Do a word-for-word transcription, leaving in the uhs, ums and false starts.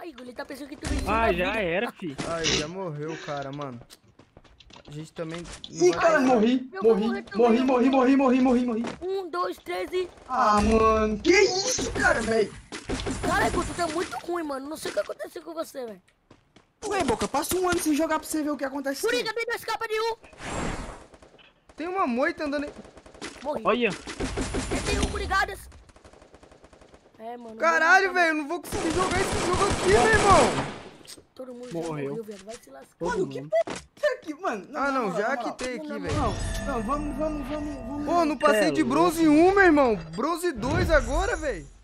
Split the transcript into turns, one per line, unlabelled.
Ai, Igor, ele tá pensando que tu venceu
Ah,
na
já
vida.
era, fi.
Ai, já morreu, cara, mano. A gente também. não
Ih,
vai
cara,
ter-
morri,
Eu vou
morri,
morrer também,
morri,
eu
morri,
vou
morri, morri, morri, morri.
Um, dois, três e...
Ah, mano, que isso, cara, velho?
Cara, Igor, tu tá muito ruim, mano. Não sei o que aconteceu com você, velho.
Ué, Boca, passa um ano sem jogar pra você ver o que acontece.
Coringa, tem dois capas de um.
Tem uma moita andando aí.
Morri.
Olha.
Eu tenho um, brigadas. É, mano.
Caralho,
morreu,
velho, eu não vou conseguir jogar esse jogo aqui, meu irmão.
Todo mundo
Morreu.
já morreu, velho. Vai se lascar.
Mano, que porra é aqui, mano?
Ah, não,
na moral,
já
na moral.
quitei aqui,
Não, não,
velho.
Não, não, vamos, vamos, vamos, vamos.
Pô, não passei
Cê é
de bronze um, meu irmão. Bronze dois agora, velho.